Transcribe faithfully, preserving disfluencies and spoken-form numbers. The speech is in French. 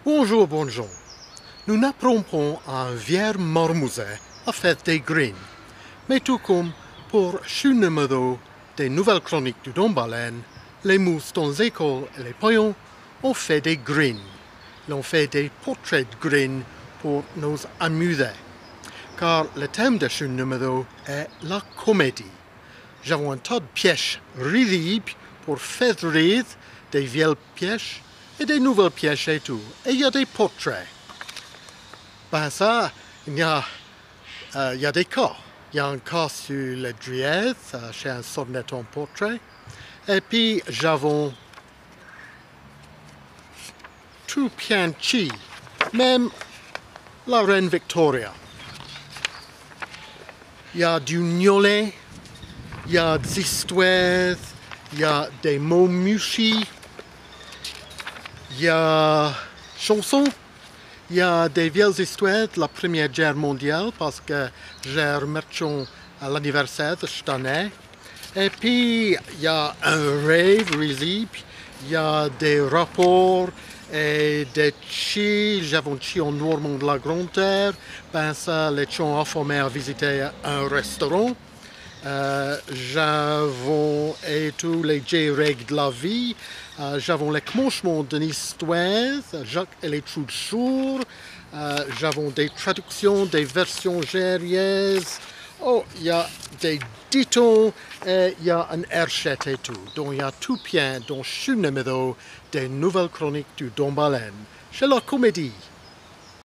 Bonjour, bonjour. Nous n'apprendrons un vieux marmouset à faire des graines. Mais tout comme pour chaque numéro des nouvelles chroniques du Don Baleine, les mousses dans les écoles et les paillons ont fait des graines. Ils ont fait des portraits de graines pour nous amuser. Car le thème de chaque numéro est la comédie. J'avais un tas de pièges risibles pour faire rire des vieilles pièges et des nouvelles pièges et tout. Et il y a des portraits. Ben ça, il y a, euh, il y a des cas. Il y a un cas sur le Driez, euh, chez un sonnet en portrait. Et puis, j'avais tout bien chi, même la reine Victoria. Il y a du gnollet, il y a des histoires, il y a des mots mouchis, il y a chansons, il y a des vieilles histoires de la Première Guerre mondiale parce que j'ai remarqué à l'anniversaire de cette année. Et puis, il y a un rêve risible, il y a des rapports et des chi, j'avais un chi en Normand de la Grande Terre, ben ça, les gens affamés à visiter un restaurant. Euh, j'avons et tous les règles de la vie, euh, j'avons les commencements d'une histoire, Jacques et les trous de jour, euh, j'avons des traductions, des versions guerrières, oh, il y a des ditons, et il y a un herchette et tout. Donc il y a tout bien dans chaque numéro des nouvelles chroniques du Don Baleine. C'est la comédie.